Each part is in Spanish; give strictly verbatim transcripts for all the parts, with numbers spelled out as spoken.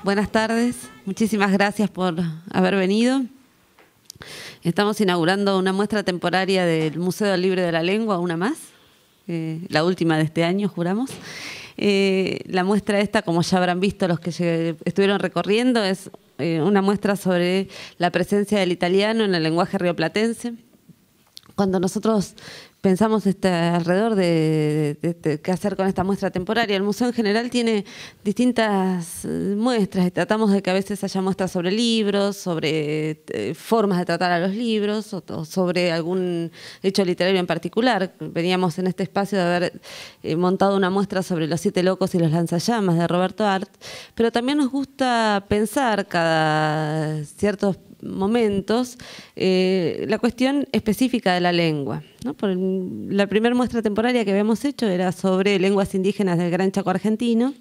buenas tardes. Muchísimas gracias por haber venido. Estamos inaugurando una muestra temporaria del Museo del Libre de la Lengua, una más, eh, la última de este año, juramos. Eh, la muestra esta, como ya habrán visto los que estuvieron recorriendo, es eh, una muestra sobre la presencia del italiano en el lenguaje rioplatense. Cuando nosotros pensamos este, alrededor de, de, de qué hacer con esta muestra temporaria, el museo en general tiene distintas muestras y tratamos de que a veces haya muestras sobre libros, sobre eh, formas de tratar a los libros o, o sobre algún hecho literario en particular. Veníamos en este espacio de haber eh, montado una muestra sobre Los Siete Locos y los Lanzallamas de Roberto Arlt, pero también nos gusta pensar cada ciertos momentos eh, la cuestión específica de la lengua, ¿no? Por el, la primera muestra temporaria que habíamos hecho era sobre lenguas indígenas del Gran Chaco argentino,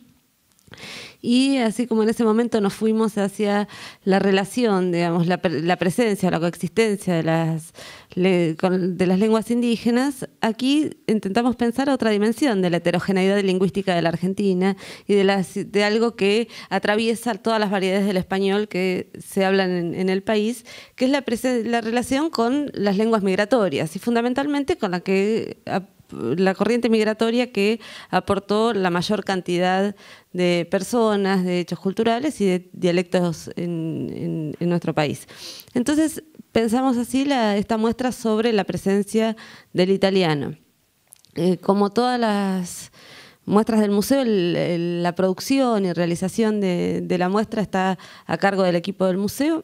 y así como en ese momento nos fuimos hacia la relación, digamos, la, la presencia, la coexistencia de las, le, con, de las lenguas indígenas, aquí intentamos pensar otra dimensión de la heterogeneidad lingüística de la Argentina y de, las, de algo que atraviesa todas las variedades del español que se hablan en, en el país, que es la, la relación con las lenguas migratorias y fundamentalmente con la que la corriente migratoria que aportó la mayor cantidad de personas, de hechos culturales y de dialectos en, en, en nuestro país. Entonces pensamos así la, esta muestra sobre la presencia del italiano. Eh, como todas las muestras del museo, el, el, la producción y realización de, de la muestra está a cargo del equipo del museo,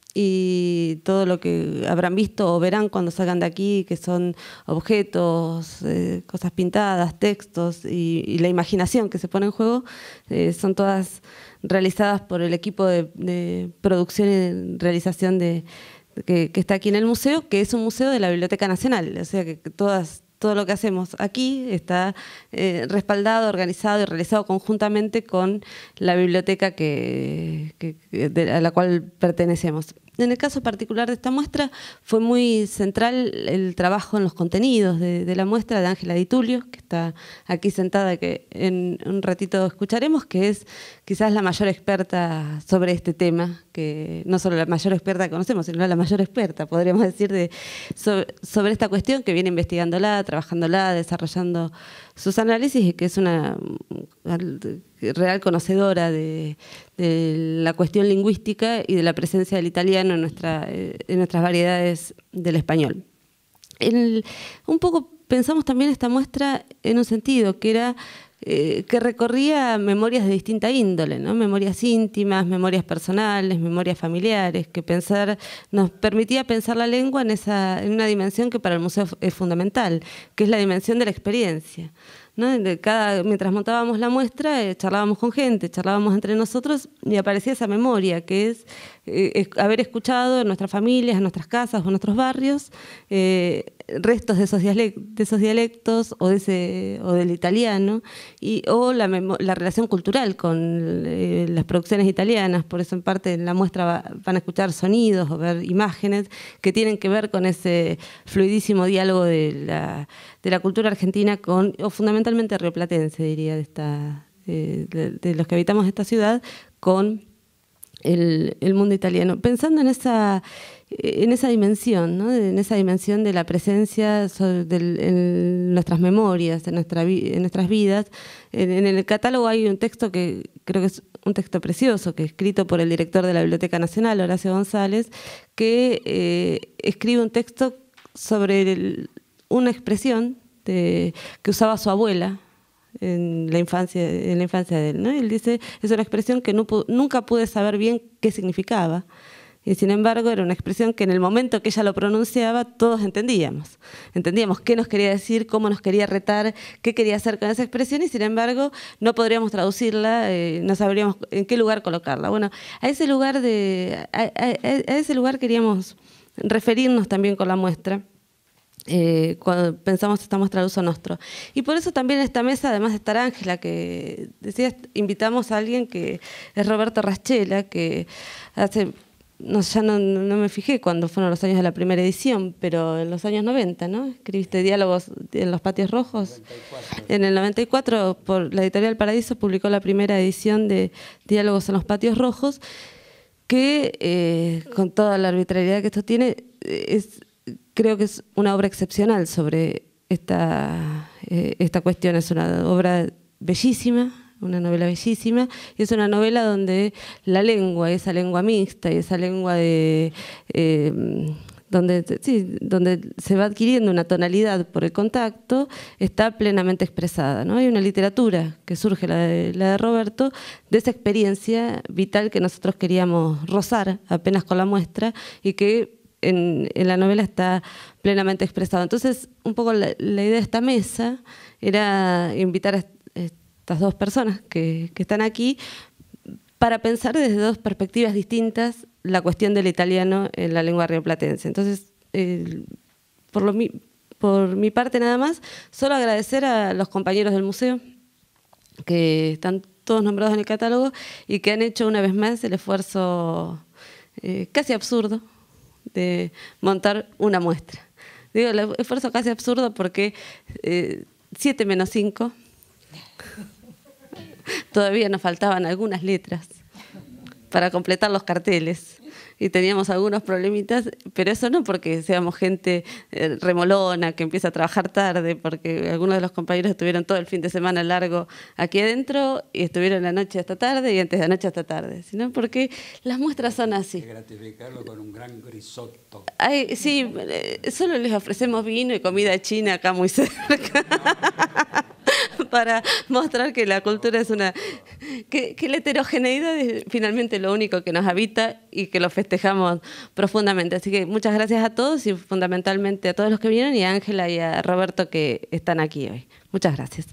y todo lo que habrán visto o verán cuando salgan de aquí, que son objetos, eh, cosas pintadas, textos y, y la imaginación que se pone en juego, eh, son todas realizadas por el equipo de, de producción y realización de, de que, que está aquí en el museo, que es un museo de la Biblioteca Nacional, o sea que todas todo lo que hacemos aquí está eh, respaldado, organizado y realizado conjuntamente con la biblioteca que, que, de, a la cual pertenecemos. En el caso particular de esta muestra fue muy central el trabajo en los contenidos de, de la muestra de Ángela Di Tulio, que está aquí sentada, que en un ratito escucharemos, que es quizás la mayor experta sobre este tema, que no solo la mayor experta que conocemos, sino la mayor experta, podríamos decir, de, sobre, sobre esta cuestión, que viene investigándola, trabajándola, desarrollando sus análisis y que es una real conocedora de, de la cuestión lingüística y de la presencia del italiano en, nuestra, en nuestras variedades del español. El, un poco pensamos también esta muestra en un sentido, que era eh, que recorría memorias de distinta índole, ¿no? Memorias íntimas, memorias personales, memorias familiares, que pensar nos permitía pensar la lengua en, esa, en una dimensión que para el museo es fundamental, que es la dimensión de la experiencia, ¿no? De cada, mientras montábamos la muestra, eh, charlábamos con gente, charlábamos entre nosotros y aparecía esa memoria, que es, eh, es haber escuchado en nuestras familias, en nuestras casas o en nuestros barrios eh, restos de esos, dialect, de esos dialectos o, de ese, o del italiano, y, o la, la relación cultural con eh, las producciones italianas. Por eso en parte en la muestra va, van a escuchar sonidos o ver imágenes que tienen que ver con ese fluidísimo diálogo de la, de la cultura argentina con, o fundamentalmente rioplatense, diría, de, esta, eh, de, de los que habitamos esta ciudad, con el, el mundo italiano. Pensando en esa, en esa dimensión, ¿no? En esa dimensión de la presencia sobre, del, en nuestras memorias, en, nuestra, en nuestras vidas. En, en el catálogo hay un texto que creo que es un texto precioso, que es escrito por el director de la Biblioteca Nacional, Horacio González, que eh, escribe un texto sobre el, una expresión de, que usaba su abuela en la infancia, en la infancia de él, ¿no? Él dice, es una expresión que no, nunca pude saber bien qué significaba, y sin embargo era una expresión que en el momento que ella lo pronunciaba todos entendíamos. Entendíamos qué nos quería decir, cómo nos quería retar, qué quería hacer con esa expresión, y sin embargo no podríamos traducirla, eh, no sabríamos en qué lugar colocarla. Bueno, a ese lugar, de, a, a, a ese lugar queríamos referirnos también con la muestra. Eh, cuando pensamos esta muestra de uso nostro. Y por eso también en esta mesa, además de estar Ángela, que decía, invitamos a alguien que es Roberto Raschela, que hace no, ya no, no me fijé cuándo fueron los años de la primera edición, pero en los años noventa, ¿no? Escribiste Diálogos en los Patios Rojos. noventa y cuatro. En el noventa y cuatro, por la editorial Paradiso, publicó la primera edición de Diálogos en los Patios Rojos, que eh, con toda la arbitrariedad que esto tiene, es, creo que es una obra excepcional sobre esta, eh, esta cuestión. Es una obra bellísima, una novela bellísima, y es una novela donde la lengua, esa lengua mixta y esa lengua de... Eh, donde, sí, donde se va adquiriendo una tonalidad por el contacto, está plenamente expresada, ¿no? Hay una literatura que surge, la de, la de Roberto, de esa experiencia vital que nosotros queríamos rozar apenas con la muestra y que en, en la novela está plenamente expresado. Entonces, un poco la, la idea de esta mesa era invitar a estas dos personas que, que están aquí para pensar desde dos perspectivas distintas la cuestión del italiano en la lengua rioplatense. Entonces, eh, por, lo, por mi parte nada más, solo agradecer a los compañeros del museo, que están todos nombrados en el catálogo y que han hecho una vez más el esfuerzo eh, casi absurdo de montar una muestra. Digo, el esfuerzo casi absurdo porque eh, siete menos cinco, todavía nos faltaban algunas letras para completar los carteles y teníamos algunos problemitas, pero eso no porque seamos gente eh, remolona, que empieza a trabajar tarde, porque algunos de los compañeros estuvieron todo el fin de semana largo aquí adentro y estuvieron la noche hasta tarde y antes de la noche hasta tarde, sino porque las muestras son así. Hay que gratificarlo con un gran risotto. Ay, sí, eh, solo les ofrecemos vino y comida china acá muy cerca. Para mostrar que la cultura es una... Que, que la heterogeneidad es finalmente lo único que nos habita y que lo festejamos profundamente. Así que muchas gracias a todos y fundamentalmente a todos los que vinieron y a Ángela y a Roberto que están aquí hoy. Muchas gracias.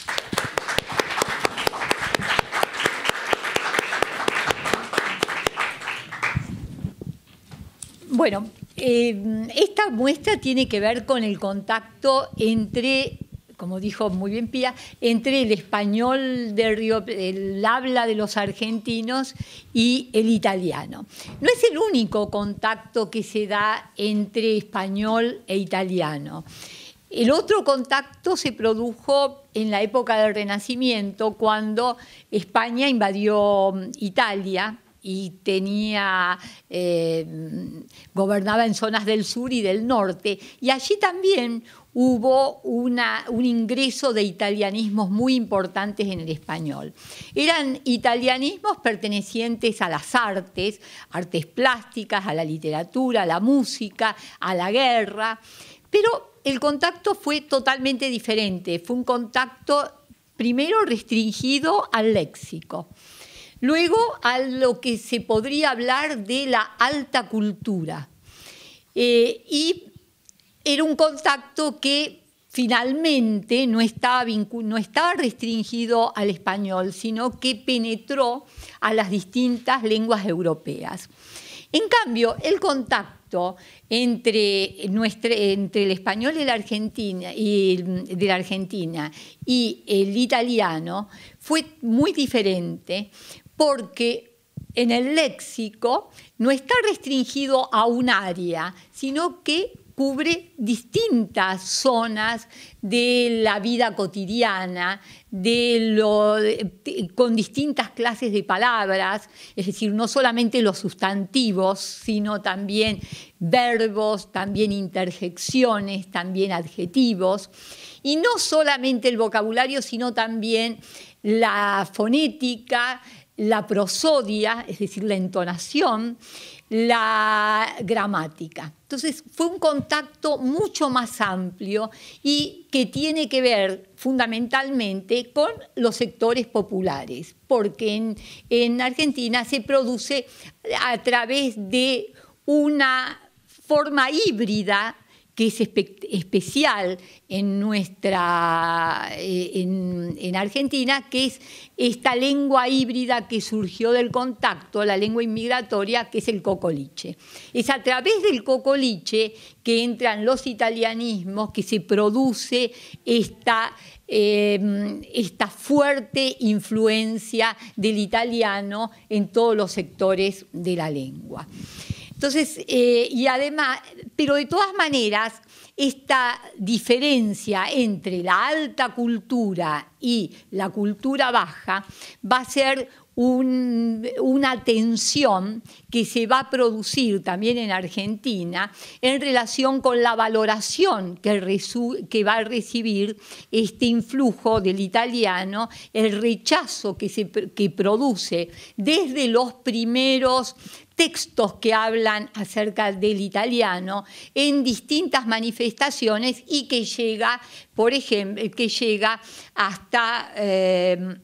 Bueno, eh, esta muestra tiene que ver con el contacto entre, como dijo muy bien Pía, entre el español de Río, el habla de los argentinos y el italiano. No es el único contacto que se da entre español e italiano. El otro contacto se produjo en la época del Renacimiento, cuando España invadió Italia y tenía, eh, gobernaba en zonas del sur y del norte, y allí también hubo una, un ingreso de italianismos muy importantes en el español. Eran italianismos pertenecientes a las artes, artes plásticas, a la literatura, a la música, a la guerra, pero el contacto fue totalmente diferente. Fue un contacto primero restringido al léxico, luego a lo que se podría hablar de la alta cultura. Eh, y era un contacto que finalmente no estaba, no estaba restringido al español, sino que penetró a las distintas lenguas europeas. En cambio, el contacto entre, nuestra, entre el español y la Argentina, y, de la Argentina y el italiano fue muy diferente, porque en el léxico no está restringido a un área, sino que cubre distintas zonas de la vida cotidiana, de lo, de, con distintas clases de palabras, es decir, no solamente los sustantivos, sino también verbos, también interjecciones, también adjetivos, y no solamente el vocabulario, sino también la fonética, la prosodia, es decir, la entonación, la gramática. Entonces, fue un contacto mucho más amplio y que tiene que ver fundamentalmente con los sectores populares, porque en, en Argentina se produce a través de una forma híbrida que es espe especial en nuestra eh, en, en Argentina, que es esta lengua híbrida que surgió del contacto, la lengua inmigratoria, que es el cocoliche. Es a través del cocoliche que entran los italianismos, que se produce esta Eh, esta fuerte influencia del italiano en todos los sectores de la lengua. Entonces, eh, y además, pero de todas maneras, esta diferencia entre la alta cultura y la cultura baja va a ser Un, una tensión que se va a producir también en Argentina en relación con la valoración que, resu, que va a recibir este influjo del italiano, el rechazo que, se, que produce desde los primeros textos que hablan acerca del italiano en distintas manifestaciones y que llega, por ejemplo, que llega hasta... Eh,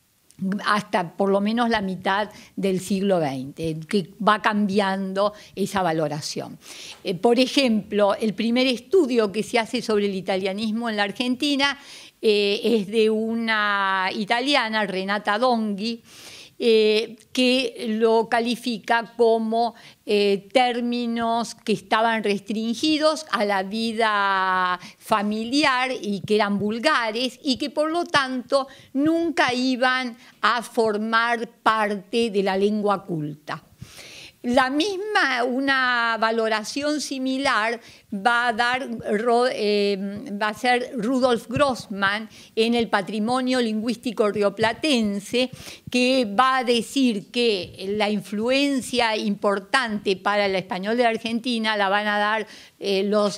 hasta por lo menos la mitad del siglo veinte, que va cambiando esa valoración. Eh, por ejemplo, el primer estudio que se hace sobre el italianismo en la Argentina eh, es de una italiana, Renata Donghi, Eh, que lo califica como eh, términos que estaban restringidos a la vida familiar y que eran vulgares y que por lo tanto nunca iban a formar parte de la lengua culta. La misma, una valoración similar va a dar, eh, va a ser Rudolf Grossman en el Patrimonio Lingüístico Rioplatense, que va a decir que la influencia importante para el español de Argentina la van a dar eh, los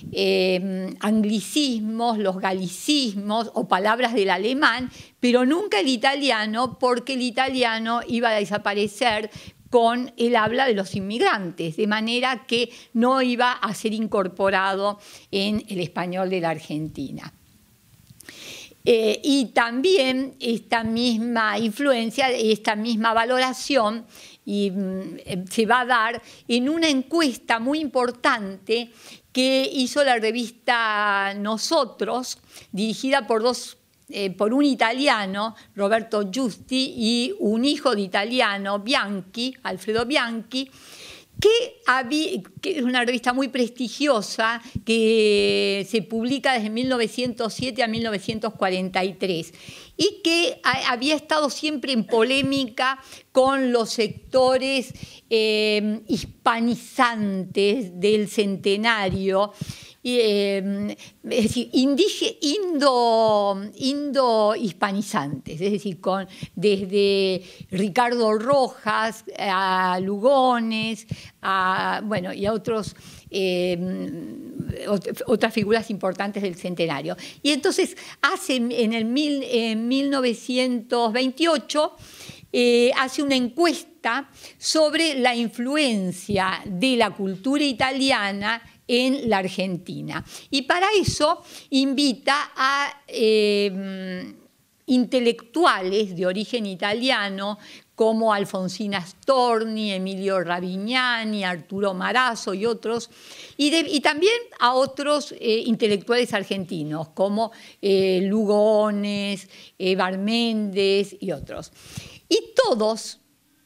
eh, anglicismos, los galicismos o palabras del alemán, pero nunca el italiano, porque el italiano iba a desaparecer con el habla de los inmigrantes, de manera que no iba a ser incorporado en el español de la Argentina. Eh, y también esta misma influencia, esta misma valoración y, mm, se va a dar en una encuesta muy importante que hizo la revista Nosotros, dirigida por dos Eh, por un italiano, Roberto Giusti, y un hijo de italiano, Bianchi, Alfredo Bianchi, que, había, que es una revista muy prestigiosa que se publica desde mil novecientos siete a mil novecientos cuarenta y tres y que ha, había estado siempre en polémica con los sectores eh, hispanizantes del centenario. Eh, es decir, indige, indo, indo hispanizantes, es decir, con, desde Ricardo Rojas a Lugones, a, bueno, y a otros, eh, otras figuras importantes del centenario. Y entonces hace en el mil, en mil novecientos veintiocho eh, hace una encuesta sobre la influencia de la cultura italiana en la Argentina. Y para eso invita a eh, intelectuales de origen italiano como Alfonsina Storni, Emilio Ravignani, Arturo Marazzo y otros, y, de, y también a otros eh, intelectuales argentinos como eh, Lugones, eh, Barméndez y otros. Y todos,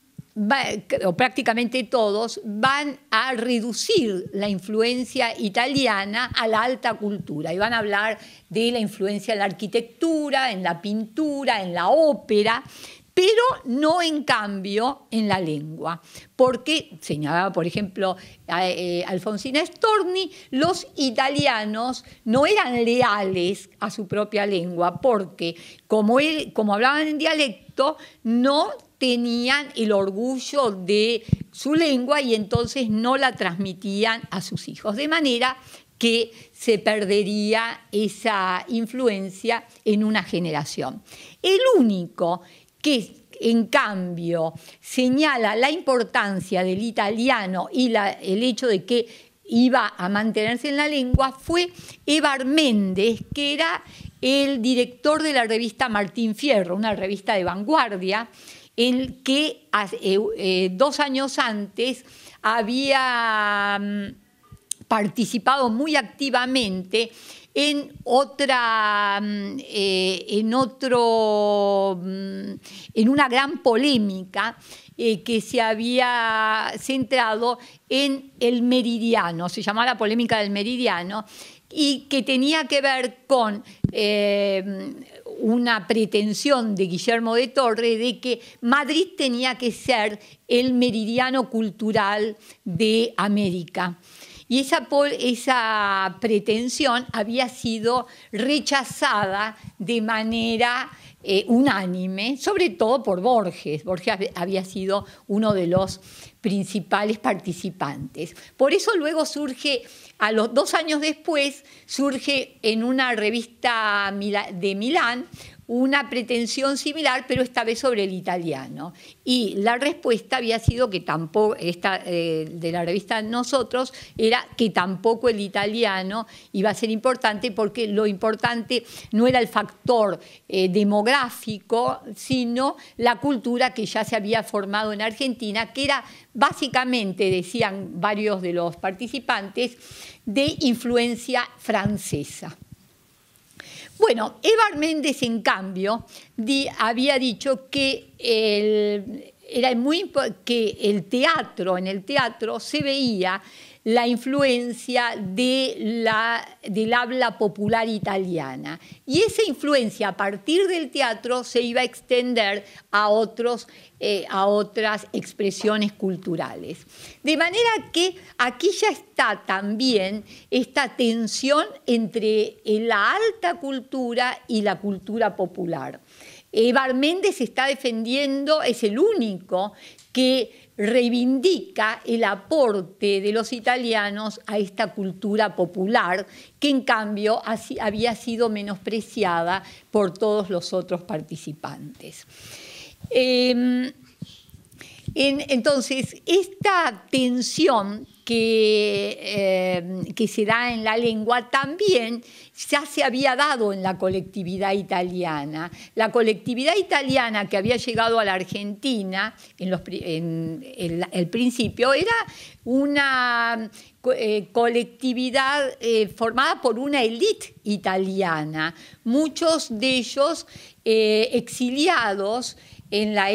o prácticamente todos, van a reducir la influencia italiana a la alta cultura y van a hablar de la influencia en la arquitectura, en la pintura, en la ópera, pero no en cambio en la lengua, porque, señalaba por ejemplo eh, Alfonsina Storni, los italianos no eran leales a su propia lengua, porque como, él, como hablaban en dialecto, no tenían el orgullo de su lengua y entonces no la transmitían a sus hijos, de manera que se perdería esa influencia en una generación. El único que, en cambio, señala la importancia del italiano y la, el hecho de que iba a mantenerse en la lengua fue Evar Méndez, que era el director de la revista Martín Fierro, una revista de vanguardia, en que eh, eh, dos años antes había mm, participado muy activamente en otra, eh, en otro, en una gran polémica eh, que se había centrado en el meridiano, se llamaba la polémica del meridiano, y que tenía que ver con eh, una pretensión de Guillermo de Torre de que Madrid tenía que ser el meridiano cultural de América. Y esa, esa pretensión había sido rechazada de manera eh, unánime, sobre todo por Borges. Borges había sido uno de los principales participantes. Por eso luego surge, a los dos años después, surge en una revista de Milán una pretensión similar, pero esta vez sobre el italiano. Y la respuesta había sido que tampoco, esta, eh, de la revista Nosotros, era que tampoco el italiano iba a ser importante, porque lo importante no era el factor eh, demográfico, sino la cultura que ya se había formado en Argentina, que era básicamente, decían varios de los participantes, de influencia francesa. Bueno, Evar Méndez, en cambio, di, había dicho que, el, era muy, que el teatro, en el teatro se veía la influencia de la, del habla popular italiana. Y esa influencia a partir del teatro se iba a extender a, otros, eh, a otras expresiones culturales. De manera que aquí ya está también esta tensión entre la alta cultura y la cultura popular. Evar Méndez está defendiendo, es el único que reivindica el aporte de los italianos a esta cultura popular, que en cambio había sido menospreciada por todos los otros participantes. Eh, en, entonces, esta tensión que, eh, que se da en la lengua también ya se había dado en la colectividad italiana. La colectividad italiana que había llegado a la Argentina en, los, en el, el principio era una eh, colectividad eh, formada por una élite italiana, muchos de ellos eh, exiliados en la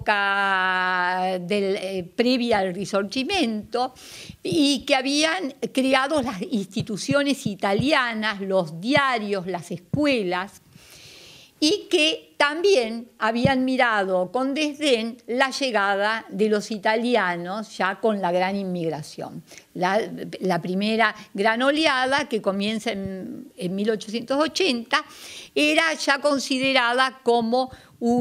época del, eh, previa al Risorgimento, y que habían creado las instituciones italianas, los diarios, las escuelas, y que también habían mirado con desdén la llegada de los italianos ya con la gran inmigración. La, la primera gran oleada, que comienza en, en mil ochocientos ochenta, era ya considerada como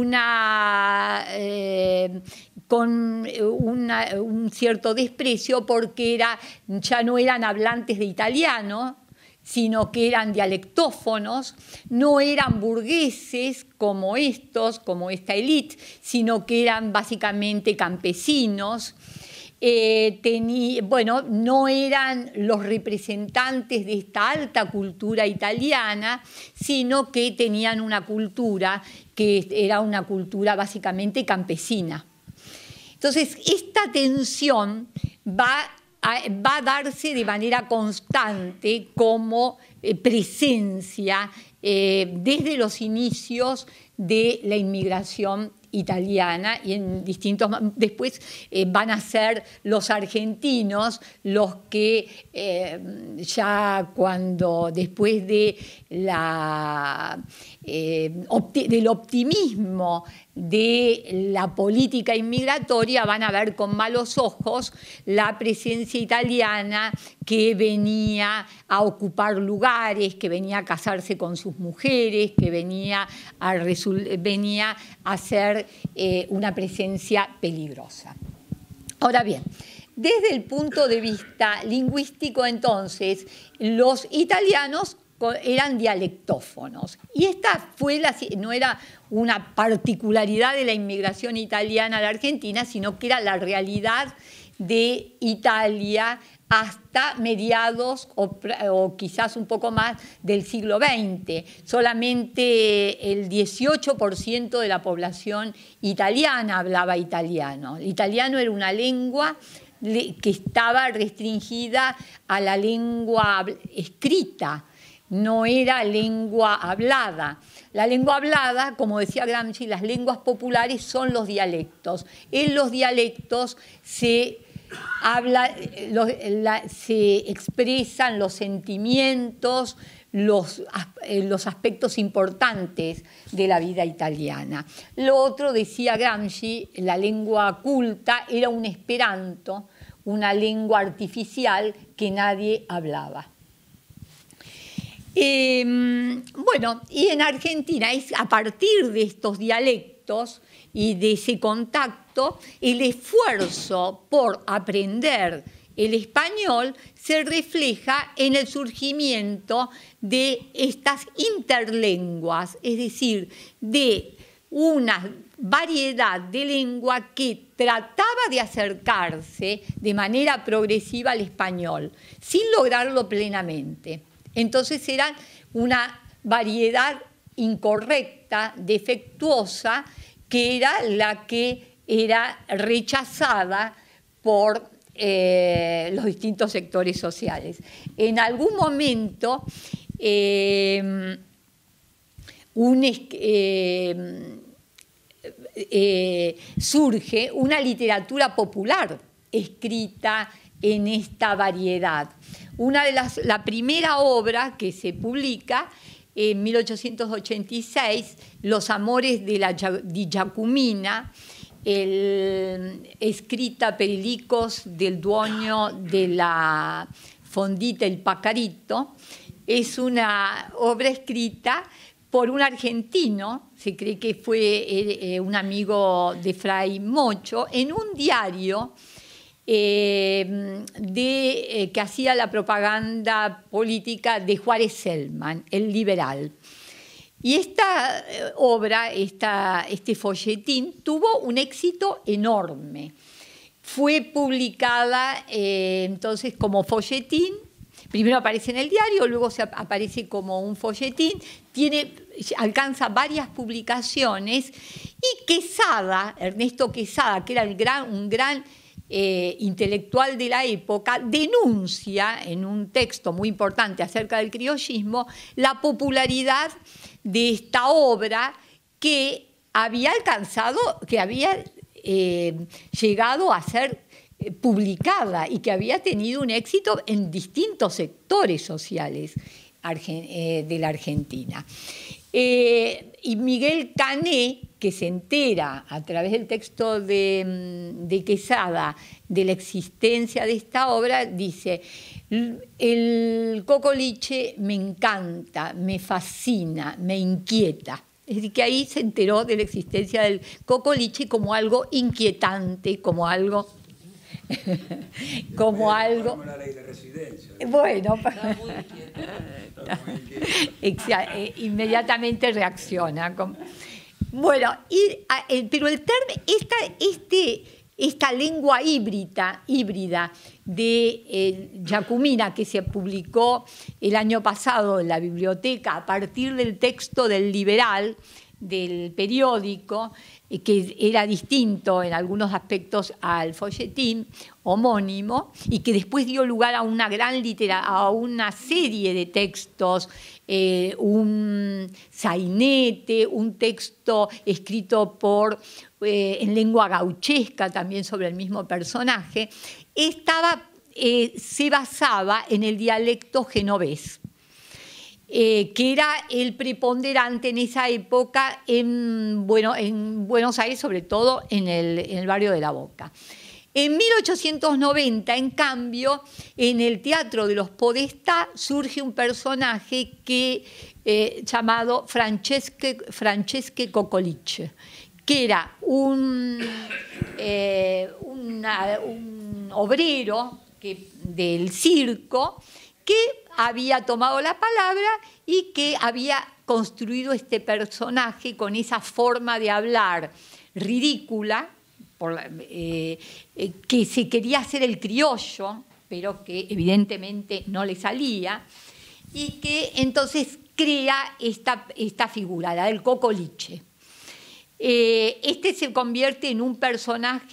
una, eh, con una, un cierto desprecio, porque era, ya no eran hablantes de italiano, sino que eran dialectófonos, no eran burgueses como estos, como esta élite, sino que eran básicamente campesinos. Eh, tení, bueno, no eran los representantes de esta alta cultura italiana, sino que tenían una cultura que era una cultura básicamente campesina. Entonces, esta tensión va a, va a darse de manera constante como eh, presencia eh, desde los inicios de la inmigración italiana, y en distintos, después eh, van a ser los argentinos los que eh, ya cuando después de la, eh, opti- del optimismo de la política inmigratoria van a ver con malos ojos la presencia italiana que venía a ocupar lugares, que venía a casarse con sus mujeres, que venía a, resul- venía a ser eh, una presencia peligrosa. Ahora bien, desde el punto de vista lingüístico, entonces, los italianos eran dialectófonos. Y esta fue la, no era una particularidad de la inmigración italiana a la Argentina, sino que era la realidad de Italia hasta mediados o, o quizás un poco más del siglo veinte. Solamente el dieciocho por ciento de la población italiana hablaba italiano. El italiano era una lengua que estaba restringida a la lengua escrita, no era lengua hablada. La lengua hablada, como decía Gramsci, las lenguas populares son los dialectos. En los dialectos se habla, los, la, se expresan los sentimientos, los, los aspectos importantes de la vida italiana. Lo otro, decía Gramsci, la lengua culta era un esperanto, una lengua artificial que nadie hablaba. Eh, bueno, y en Argentina es a partir de estos dialectos y de ese contacto, el esfuerzo por aprender el español se refleja en el surgimiento de estas interlenguas, es decir, de una variedad de lengua que trataba de acercarse de manera progresiva al español, sin lograrlo plenamente. Entonces era una variedad incorrecta, defectuosa, que era la que era rechazada por eh, los distintos sectores sociales. En algún momento eh, un, eh, eh, surge una literatura popular escrita en esta variedad. Una de las, la primera obra que se publica en mil ochocientos ochenta y seis, Los amores de la di Giacomina, el, escrita per i licos del dueño de la fondita El Pacarito, es una obra escrita por un argentino, se cree que fue eh, un amigo de Fray Mocho, en un diario Eh, de, eh, que hacía la propaganda política de Juárez Selman, el liberal. Y esta eh, obra, esta, este folletín, tuvo un éxito enorme. Fue publicada eh, entonces como folletín, primero aparece en el diario, luego se aparece como un folletín, tiene, alcanza varias publicaciones, y Quesada, Ernesto Quesada, que era el gran, un gran Eh, intelectual de la época, denuncia en un texto muy importante acerca del criollismo la popularidad de esta obra que había alcanzado, que había eh, llegado a ser eh, publicada y que había tenido un éxito en distintos sectores sociales eh, de la Argentina. Eh, y Miguel Cané, que se entera a través del texto de, de Quesada de la existencia de esta obra, dice: el cocoliche me encanta, me fascina, me inquieta. Es decir, que ahí se enteró de la existencia del cocoliche como algo inquietante, como algo... como algo... Como la ley de residencia. Bueno, Está muy inquieta. Inmediatamente reacciona. Bueno, y, pero el término, esta, este, esta lengua híbrida, híbrida de eh, Giacomina, que se publicó el año pasado en la biblioteca a partir del texto del Liberal, del periódico, eh, que era distinto en algunos aspectos al folletín homónimo, y que después dio lugar a una gran litera, a una serie de textos, eh, un sainete, un texto escrito por, eh, en lengua gauchesca también sobre el mismo personaje, estaba, eh, se basaba en el dialecto genovés. Eh, que era el preponderante en esa época en, bueno, en Buenos Aires, sobre todo en el, en el barrio de La Boca. En mil ochocientos noventa, en cambio, en el Teatro de los Podestá surge un personaje que, eh, llamado Francesche, Francesche Cocoliche, que era un, eh, una, un obrero que, del circo, que había tomado la palabra y que había construido este personaje con esa forma de hablar ridícula, por la, eh, eh, que se quería hacer el criollo, pero que evidentemente no le salía, y que entonces crea esta, esta figura, la del cocoliche. Eh, este se convierte en un personaje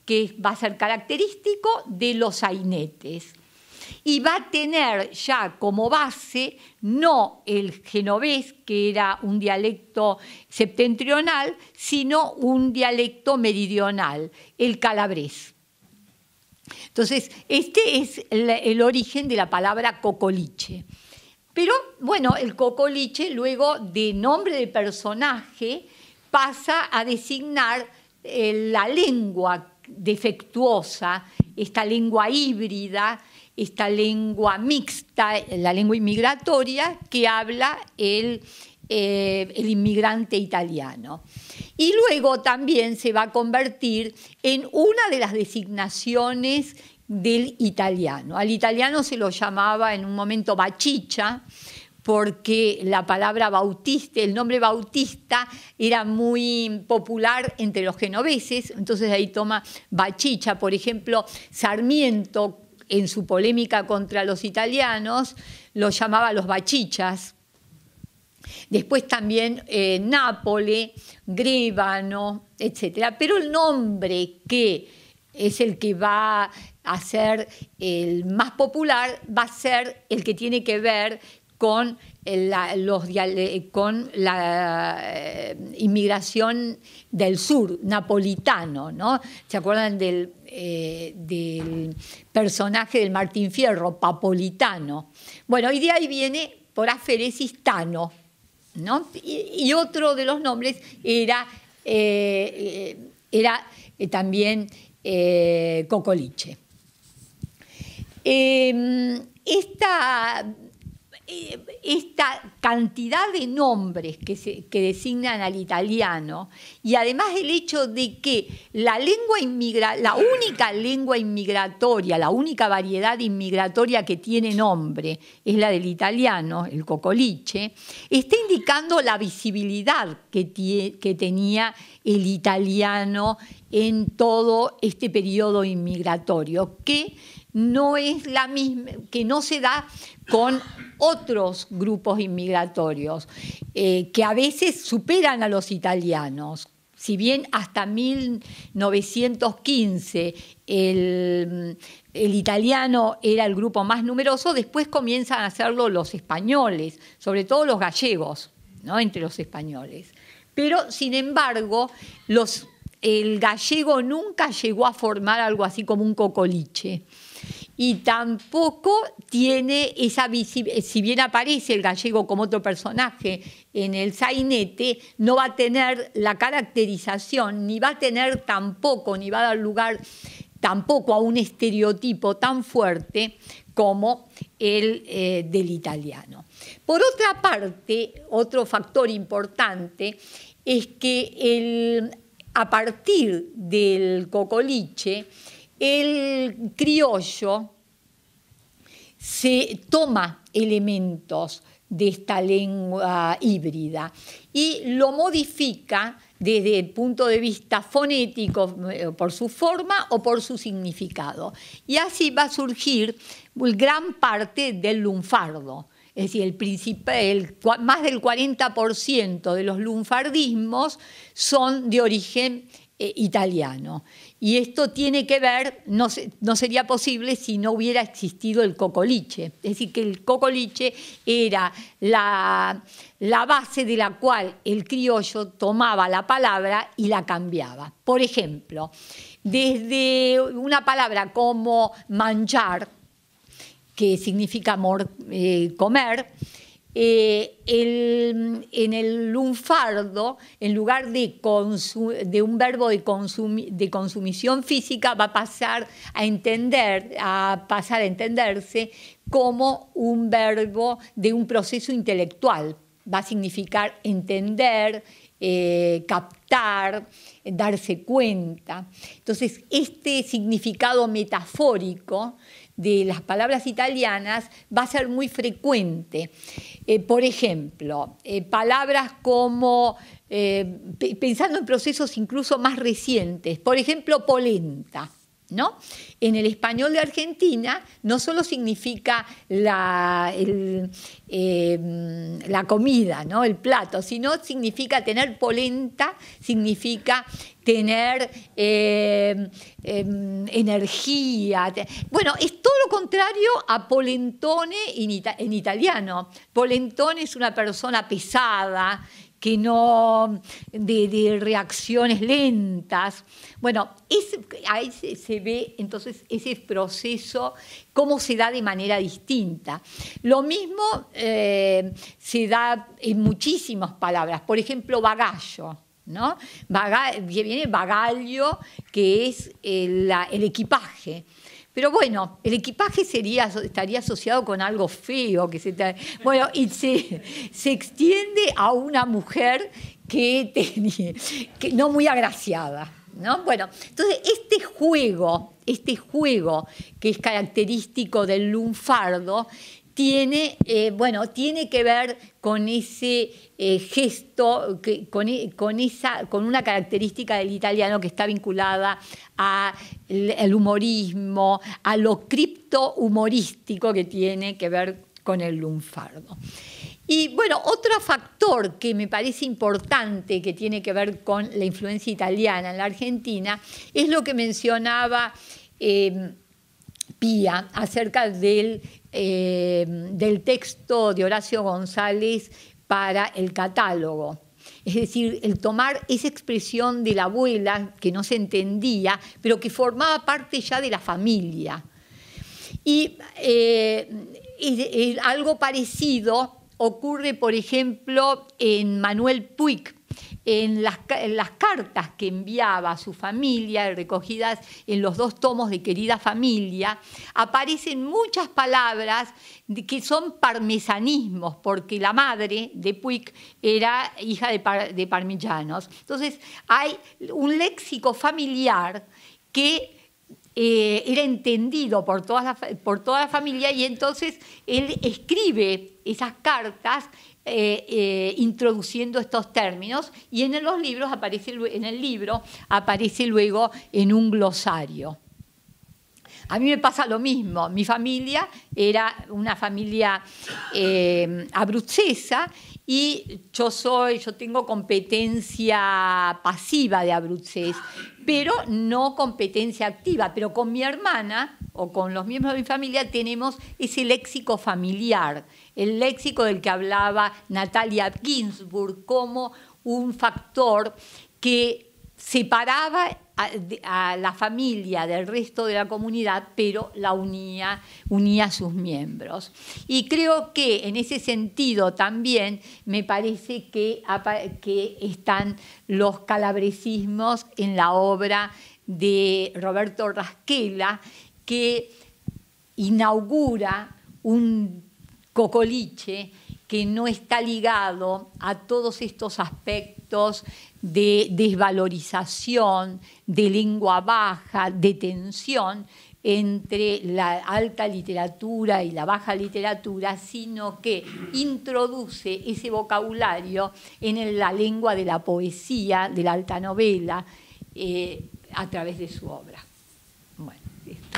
que va a ser característico de los sainetes. Y va a tener ya como base no el genovés, que era un dialecto septentrional, sino un dialecto meridional, el calabrés. Entonces, este es el, el origen de la palabra cocoliche. Pero, bueno, el cocoliche, luego de nombre de personaje, pasa a designar eh, la lengua defectuosa, esta lengua híbrida, esta lengua mixta, la lengua inmigratoria que habla el, eh, el inmigrante italiano. Y luego también se va a convertir en una de las designaciones del italiano. Al italiano se lo llamaba en un momento bachicha, porque la palabra bautista, el nombre bautista era muy popular entre los genoveses, entonces ahí toma bachicha. Por ejemplo, Sarmiento, en su polémica contra los italianos, los llamaba los bachichas. Después también eh, Nápoles, Grévano, etcétera. Pero el nombre que es el que va a ser el más popular va a ser el que tiene que ver con la, los, con la eh, inmigración del sur, napolitano, ¿no? ¿Se acuerdan del, eh, del personaje del Martín Fierro, Papolitano? Bueno, y de ahí viene por aferesis Tano, ¿no? Y, y otro de los nombres era, eh, era eh, también eh, cocoliche. Eh, esta... esta cantidad de nombres que, se, que designan al italiano y además el hecho de que la lengua inmigra, la única lengua inmigratoria, la única variedad inmigratoria que tiene nombre es la del italiano, el cocoliche, está indicando la visibilidad que, tie, que tenía el italiano en todo este periodo inmigratorio, que no es la misma, que no se da con otros grupos inmigratorios eh, que a veces superan a los italianos. Si bien hasta mil novecientos quince el, el italiano era el grupo más numeroso, después comienzan a hacerlo los españoles, sobre todo los gallegos, ¿no? Entre los españoles. Pero, sin embargo, los, el gallego nunca llegó a formar algo así como un cocoliche. Y tampoco tiene esa visibilidad, si bien aparece el gallego como otro personaje en el sainete, no va a tener la caracterización, ni va a tener tampoco, ni va a dar lugar tampoco a un estereotipo tan fuerte como el eh, del italiano. Por otra parte, otro factor importante es que el, a partir del cocoliche, el criollo se toma elementos de esta lengua híbrida y lo modifica desde el punto de vista fonético, por su forma o por su significado. Y así va a surgir gran parte del lunfardo. Es decir, el, el, más del cuarenta por ciento de los lunfardismos son de origen eh, italiano. Y esto tiene que ver, no, se, no sería posible si no hubiera existido el cocoliche. Es decir, que el cocoliche era la, la base de la cual el criollo tomaba la palabra y la cambiaba. Por ejemplo, desde una palabra como manjar, que significa mor, eh, comer, eh, el, en el lunfardo, en lugar de, de un verbo de, consumi, de consumición física, va a pasar a entender, a pasar a entenderse como un verbo de un proceso intelectual. Va a significar entender, eh, captar, darse cuenta. Entonces, este significado metafórico de las palabras italianas va a ser muy frecuente. Eh, por ejemplo, eh, palabras como, eh, pensando en procesos incluso más recientes, por ejemplo, polenta, ¿no? En el español de Argentina no solo significa la, el, eh, la comida, ¿no? El plato, sino significa tener polenta, significa tener eh, eh, energía. Bueno, es todo lo contrario a polentone en, ita en italiano. Polentone es una persona pesada, que no, de, de reacciones lentas. Bueno, es, ahí se, se ve entonces ese proceso, cómo se da de manera distinta. Lo mismo eh, se da en muchísimas palabras. Por ejemplo, bagallo, ¿no? Baga, viene bagaglio, que es el, la, el equipaje. Pero bueno, el equipaje sería, estaría asociado con algo feo. Que se, bueno, y se, se extiende a una mujer que, tenía, que no muy agraciada, ¿no? Bueno, entonces este juego, este juego que es característico del lunfardo, tiene, eh, bueno, tiene que ver con ese eh, gesto, que, con, con, esa, con una característica del italiano que está vinculada al humorismo, a lo criptohumorístico que tiene que ver con el lunfardo. Y bueno, otro factor que me parece importante que tiene que ver con la influencia italiana en la Argentina es lo que mencionaba eh, Pía acerca del, eh, del texto de Horacio González para el catálogo. Es decir, el tomar esa expresión de la abuela que no se entendía, pero que formaba parte ya de la familia. Y eh, es, es algo parecido ocurre, por ejemplo, en Manuel Puig, en las, en las cartas que enviaba a su familia, recogidas en los dos tomos de Querida Familia, aparecen muchas palabras que son parmesanismos, porque la madre de Puig era hija de, par, de parmigianos. Entonces, hay un léxico familiar que Eh, era entendido por toda, la, por toda la familia, y entonces él escribe esas cartas eh, eh, introduciendo estos términos, y en los libros aparece, en el libro aparece luego en un glosario. A mí me pasa lo mismo. Mi familia era una familia eh, abruzzesa, y yo soy, yo tengo competencia pasiva de abruzzés, pero no competencia activa. Pero con mi hermana o con los miembros de mi familia tenemos ese léxico familiar, el léxico del que hablaba Natalia Ginsburg como un factor que separaba a, a la familia del resto de la comunidad, pero la unía, unía a sus miembros. Y creo que en ese sentido también me parece que, que están los calabresismos en la obra de Roberto Rasquela, que inaugura un cocoliche que no está ligado a todos estos aspectos de desvalorización, de lengua baja, de tensión entre la alta literatura y la baja literatura, sino que introduce ese vocabulario en la lengua de la poesía, de la alta novela, eh, a través de su obra. Bueno, esto.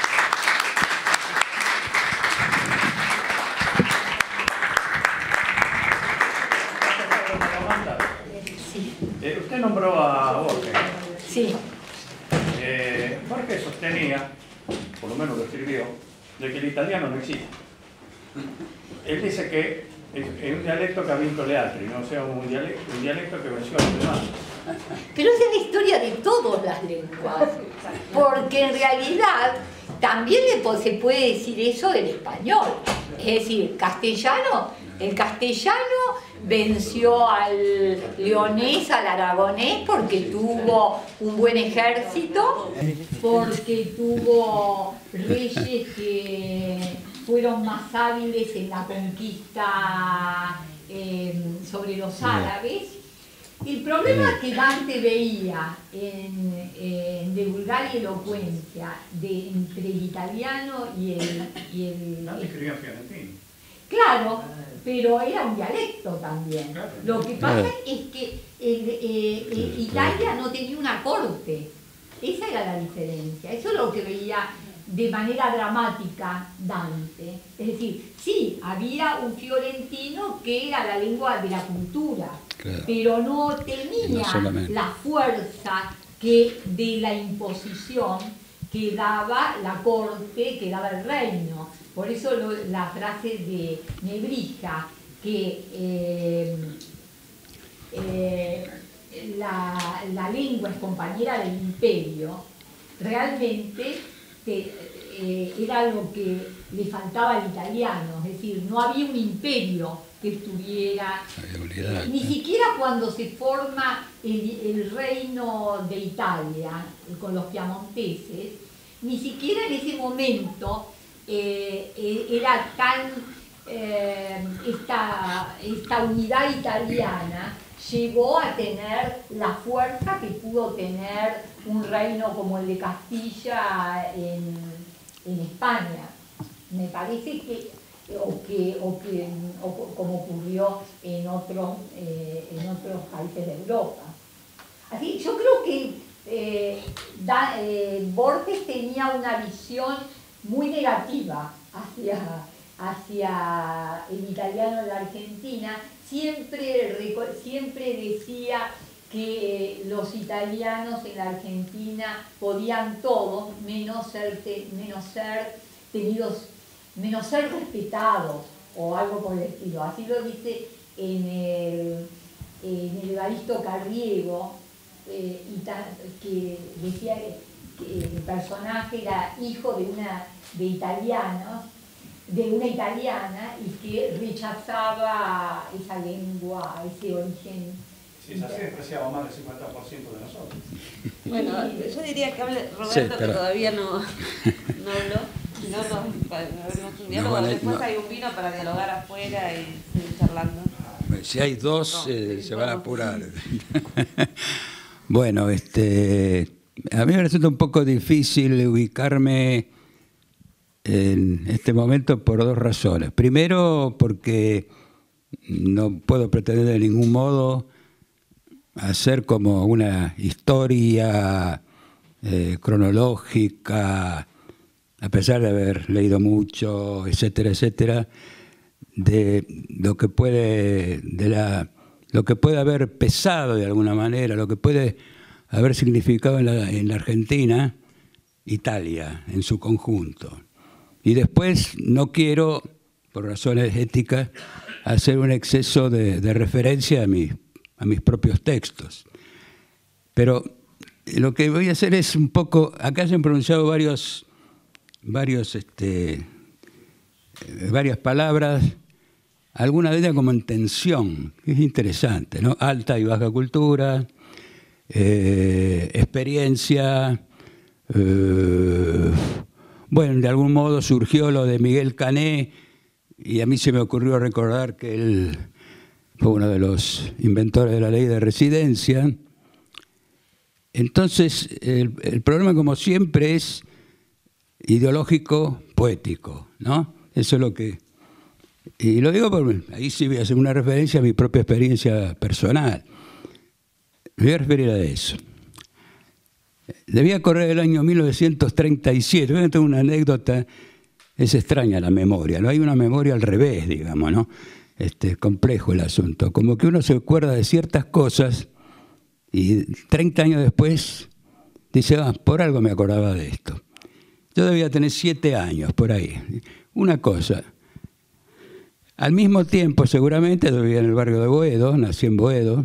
Eh, usted nombró a Borges. Sí. Eh, Borges sostenía, por lo menos lo escribió, de que el italiano no existe. Él dice que es, es un dialecto que ha vinto le altri, ¿no? O sea, un dialecto, un dialecto que venció a los demás. Pero esa es la historia de todas las lenguas, porque en realidad también se puede decir eso del español. Es decir, castellano, el castellano venció al leonés, al aragonés, porque tuvo un buen ejército, porque tuvo reyes que fueron más hábiles en la conquista eh, sobre los árabes. El problema que Dante veía en, en De Vulgari Eloquentia de, entre el italiano y el... Y el Dante escribía en fiorentino. Claro, pero era un dialecto también. Claro. Lo que pasa es que el, eh, el Italia no tenía una corte. Esa era la diferencia, eso es lo que veía de manera dramática Dante. Es decir, sí, había un fiorentino que era la lengua de la cultura, claro, pero no tenía no la fuerza que de la imposición que daba la corte, que daba el reino. Por eso lo, la frase de Nebrija, que eh, eh, la, la lengua es compañera del imperio, realmente que, eh, era lo que le faltaba al italiano, es decir, no había un imperio que estuviera, eh, ni siquiera cuando se forma el, el reino de Italia con los piamonteses, ni siquiera en ese momento eh, eh, era tan, eh, esta, esta unidad italiana llegó a tener la fuerza que pudo tener un reino como el de Castilla en, en España. Me parece que, o, que, o, que, o como ocurrió en otros, eh, en otros países de Europa. Así, yo creo que eh, da, eh, Borges tenía una visión muy negativa hacia, hacia el italiano de la Argentina. Siempre, siempre decía que los italianos en la Argentina podían todo menos ser, menos ser tenidos, menos ser respetados o algo por el estilo. Así lo dice en el, en el Evaristo Carriego, eh, que decía que el personaje era hijo de, una, de italianos, de una italiana, y que rechazaba esa lengua, ese origen. Si es así, despreciaba más del cincuenta por ciento de nosotros. Bueno, yo diría que hable Roberto, sí, pero... que todavía no, no habló. Si no, nos abrimos un diálogo, no, vale, después no. Hay un vino para dialogar afuera y seguir charlando. Si hay dos, no, eh, sí, se van a apurar. Bueno, este, a mí me resulta un poco difícil ubicarme en este momento por dos razones. Primero, porque no puedo pretender de ningún modo hacer como una historia eh, cronológica, a pesar de haber leído mucho, etcétera, etcétera, de lo que puede, de la, lo que puede haber pesado de alguna manera, lo que puede haber significado en la, en la Argentina, Italia, en su conjunto. Y después no quiero, por razones éticas, hacer un exceso de, de referencia a, mi, a mis propios textos. Pero lo que voy a hacer es un poco, acá se han pronunciado varios, varios, este, varias palabras, algunas de ellas como en tensión, que es interesante, ¿no? Alta y baja cultura, eh, experiencia, eh, bueno, de algún modo surgió lo de Miguel Cané, y a mí se me ocurrió recordar que él fue uno de los inventores de la ley de residencia. Entonces, el, el problema, como siempre, es ideológico, poético, ¿no? Eso es lo que... Y lo digo porque ahí sí voy a hacer una referencia a mi propia experiencia personal. Me voy a referir a eso. Debía correr el año mil novecientos treinta y siete. Yo tengo una anécdota, es extraña la memoria, no hay una memoria al revés, digamos, ¿no? Este, complejo el asunto. Como que uno se acuerda de ciertas cosas y treinta años después dice, ah, por algo me acordaba de esto. Yo debía tener siete años, por ahí. Una cosa, al mismo tiempo, seguramente, yo vivía en el barrio de Boedo, nací en Boedo,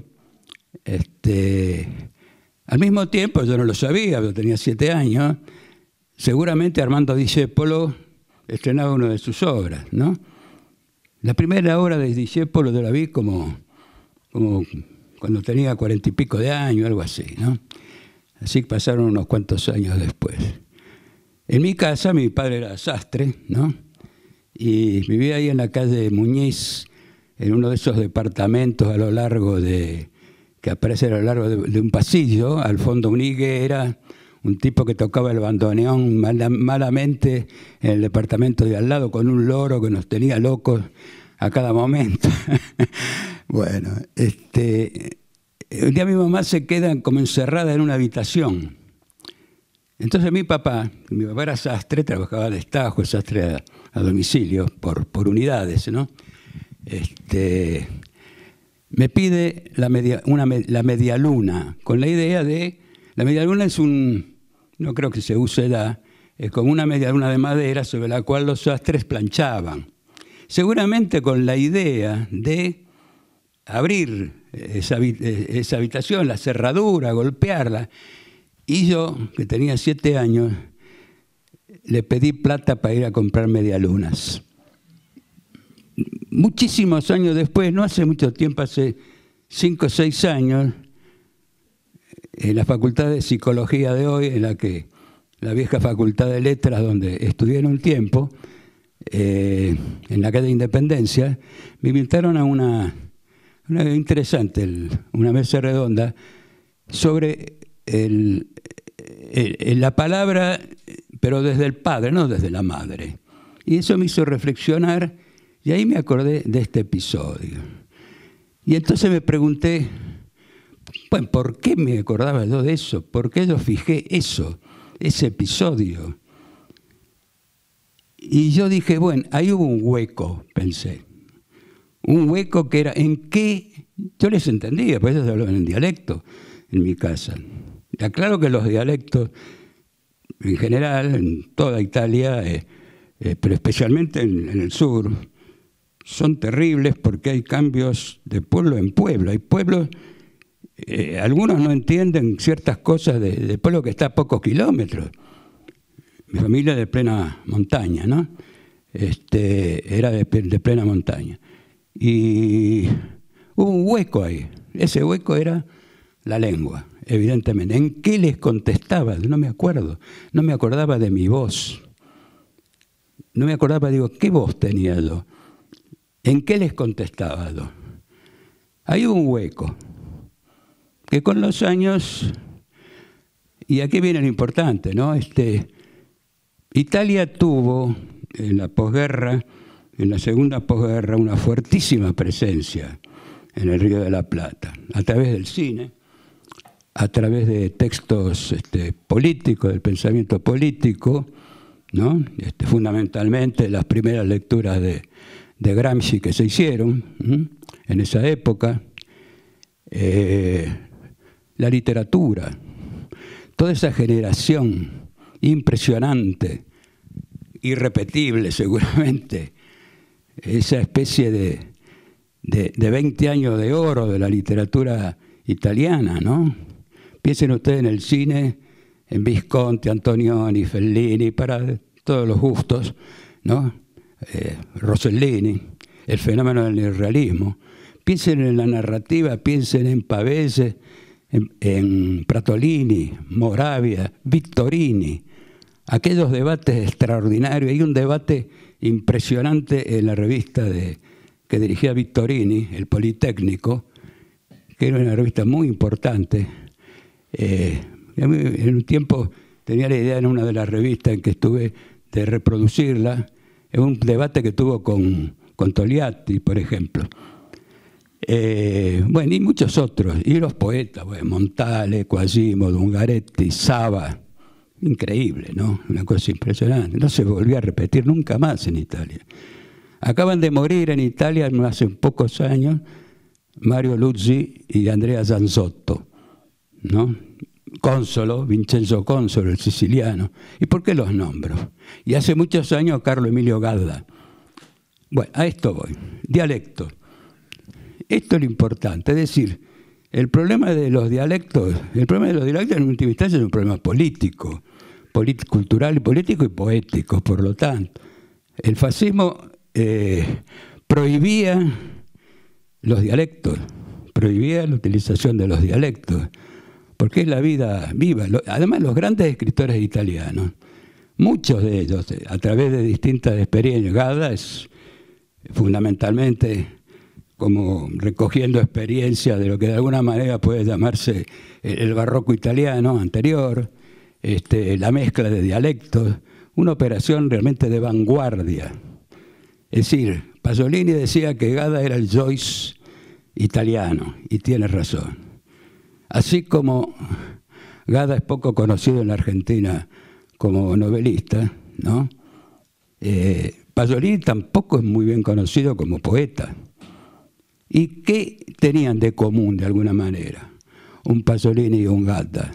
este... Al mismo tiempo, yo no lo sabía, yo tenía siete años, seguramente Armando Discépolo estrenaba una de sus obras, ¿no? La primera obra de Discépolo yo la vi como, como cuando tenía cuarenta y pico de años, algo así, ¿no? Así que pasaron unos cuantos años después. En mi casa, mi padre era sastre, ¿no? Y vivía ahí en la calle Muñiz, en uno de esos departamentos a lo largo de... que aparece a lo largo de, de un pasillo, al fondo una higuera, un tipo que tocaba el bandoneón mal, malamente en el departamento de al lado con un loro que nos tenía locos a cada momento. Bueno, este, un día mi mamá se queda como encerrada en una habitación Entonces mi papá, mi papá era sastre, trabajaba de estajo, sastre a, a domicilio, por, por unidades, ¿no? Este, me pide la media, una, la medialuna, con la idea de... La medialuna es un... no creo que se use ya, es como una medialuna de madera sobre la cual los sastres planchaban. Seguramente con la idea de abrir esa, esa habitación, la cerradura, golpearla. Y yo, que tenía siete años, le pedí plata para ir a comprar medialunas. Muchísimos años después, no hace mucho tiempo, hace cinco o seis años, en la Facultad de Psicología de hoy, en la que la vieja Facultad de Letras, donde estudié en un tiempo, eh, en la calle Independencia, me invitaron a una, una interesante, el, una mesa redonda sobre el, el, el, la palabra, pero desde el padre, no desde la madre. Y eso me hizo reflexionar, y ahí me acordé de este episodio. Y entonces me pregunté, bueno, ¿por qué me acordaba yo de eso? ¿Por qué yo fijé eso, ese episodio? Y yo dije, bueno, ahí hubo un hueco, pensé. Un hueco que era, ¿en qué? Yo les entendía, por eso se hablaban en dialecto en mi casa. Aclaro que los dialectos, en general, en toda Italia, eh, eh, pero especialmente en, en el sur, son terribles porque hay cambios de pueblo en pueblo. Hay pueblos... Eh, algunos no entienden ciertas cosas de, de pueblo que está a pocos kilómetros. Mi familia es de plena montaña, ¿no? Este, era de, de plena montaña. Y hubo un hueco ahí. Ese hueco era la lengua, evidentemente. ¿En qué les contestaba? No me acuerdo. No me acordaba de mi voz. No me acordaba, digo, ¿qué voz tenía yo? ¿En qué les contestaba yo? Ahí hubo un hueco. Que con los años, y aquí viene lo importante, ¿no? Este, Italia tuvo en la posguerra, en la segunda posguerra, una fuertísima presencia en el Río de la Plata, a través del cine, a través de textos este, políticos, del pensamiento político, ¿no? Este, fundamentalmente las primeras lecturas de, de Gramsci que se hicieron ¿sí? en esa época. Eh, La literatura, toda esa generación impresionante, irrepetible seguramente, esa especie de, de, de veinte años de oro de la literatura italiana, ¿no? Piensen ustedes en el cine, en Visconti, Antonioni, Fellini, para todos los gustos, ¿no? Eh, Rossellini, el fenómeno del neorrealismo. Piensen en la narrativa, piensen en Pavese, En, en Pratolini, Moravia, Vittorini, aquellos debates extraordinarios. Hay un debate impresionante en la revista de, que dirigía Vittorini, El Politécnico, que era una revista muy importante. Eh, en un tiempo tenía la idea en una de las revistas en que estuve de reproducirla, en un debate que tuvo con, con Togliatti, por ejemplo. Eh, bueno, y muchos otros, y los poetas, bueno, Montale, Quasimodo, Ungaretti, Saba, increíble, ¿no? Una cosa impresionante, no se volvió a repetir nunca más en Italia. Acaban de morir en Italia hace pocos años Mario Luzzi y Andrea Zanzotto, ¿no? Consolo, Vincenzo Consolo, el siciliano. ¿Y por qué los nombro? Y hace muchos años Carlo Emilio Gadda. Bueno, a esto voy, dialecto. Esto es lo importante, es decir, el problema de los dialectos, el problema de los dialectos en última instancia es un problema político, político, cultural, político y poético, por lo tanto. El fascismo eh, prohibía los dialectos, prohibía la utilización de los dialectos, porque es la vida viva. Además, los grandes escritores italianos, muchos de ellos, a través de distintas experiencias, Gadda es fundamentalmente como recogiendo experiencias de lo que de alguna manera puede llamarse el barroco italiano anterior, este, la mezcla de dialectos, una operación realmente de vanguardia. Es decir, Pasolini decía que Gadda era el Joyce italiano, y tiene razón. Así como Gada es poco conocido en la Argentina como novelista, ¿no? Eh, Pasolini tampoco es muy bien conocido como poeta. ¿Y qué tenían de común de alguna manera un Pasolini y un Gada?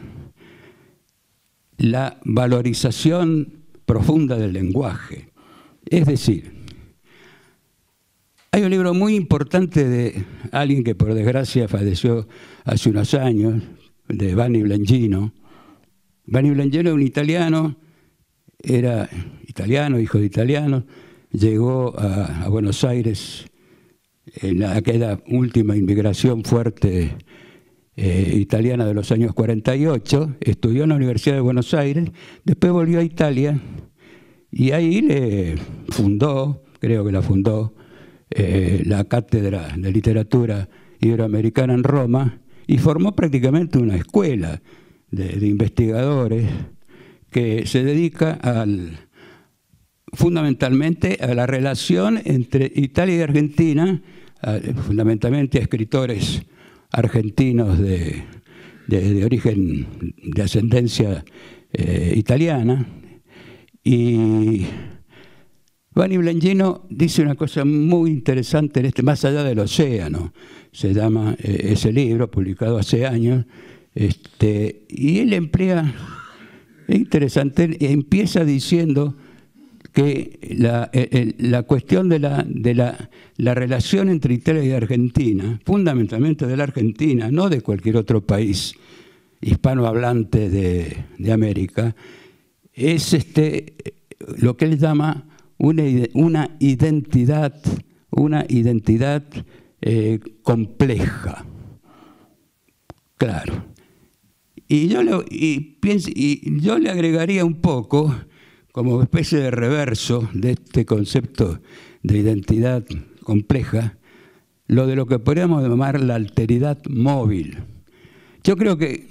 La valorización profunda del lenguaje. Es decir, hay un libro muy importante de alguien que por desgracia falleció hace unos años, de Vanni Blengino. Vanni Blengino era un italiano, era italiano, hijo de italiano, llegó a, a Buenos Aires en aquella última inmigración fuerte eh, italiana de los años cuarenta y ocho, estudió en la Universidad de Buenos Aires, después volvió a Italia y ahí le fundó, creo que la fundó, eh, la Cátedra de Literatura Iberoamericana en Roma, y formó prácticamente una escuela de, de investigadores que se dedica al, fundamentalmente a la relación entre Italia y Argentina, a, fundamentalmente a escritores argentinos de, de, de origen, de ascendencia eh, italiana. Y Vanni Blengino dice una cosa muy interesante en este Más allá del océano, se llama eh, ese libro, publicado hace años, este, y él emplea, es interesante, empieza diciendo que la, eh, la cuestión de, la, de la, la relación entre Italia y Argentina, fundamentalmente de la Argentina, no de cualquier otro país hispanohablante de, de América, es este, lo que él llama una, una identidad, una identidad eh, compleja. Claro. Y yo, le, y, pienso, y yo le agregaría un poco, como especie de reverso de este concepto de identidad compleja, lo de lo que podríamos llamar la alteridad móvil. Yo creo que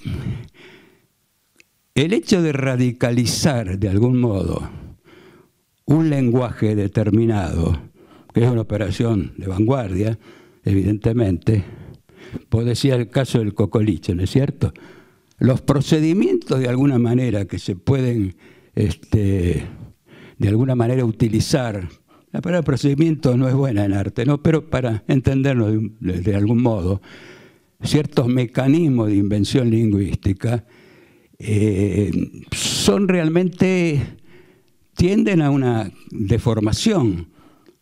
el hecho de radicalizar de algún modo un lenguaje determinado, que es una operación de vanguardia, evidentemente, pues decía el caso del cocoliche, ¿no es cierto? Los procedimientos de alguna manera que se pueden, este, de alguna manera utilizar, la palabra procedimiento no es buena en arte, ¿no? Pero para entenderlo de, de, de algún modo, ciertos mecanismos de invención lingüística eh, son realmente, tienden a una deformación,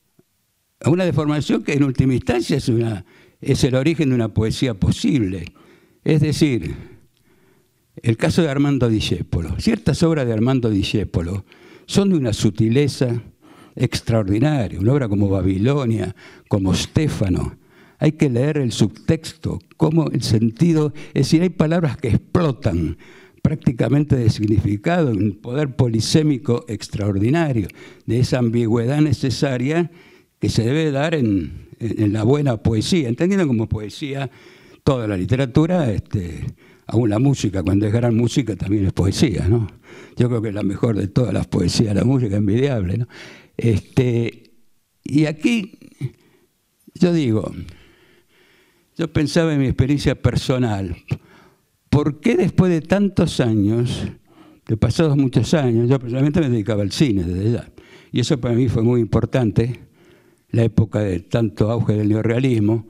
a una deformación que en última instancia es, una, es el origen de una poesía posible. Es decir, el caso de Armando Discépolo. Ciertas obras de Armando Discépolo son de una sutileza extraordinaria. Una obra como Babilonia, como Stéfano. Hay que leer el subtexto, como el sentido, es decir, hay palabras que explotan prácticamente de significado, un poder polisémico extraordinario, de esa ambigüedad necesaria que se debe dar en, en, en la buena poesía, entendiendo como poesía toda la literatura, este, aún la música, cuando es gran música también es poesía, ¿no? Yo creo que es la mejor de todas las poesías, la música envidiable, ¿no? Este, y aquí, yo digo, yo pensaba en mi experiencia personal, ¿por qué después de tantos años, de pasados muchos años, yo personalmente me dedicaba al cine desde ya, y eso para mí fue muy importante, la época de tanto auge del neorrealismo,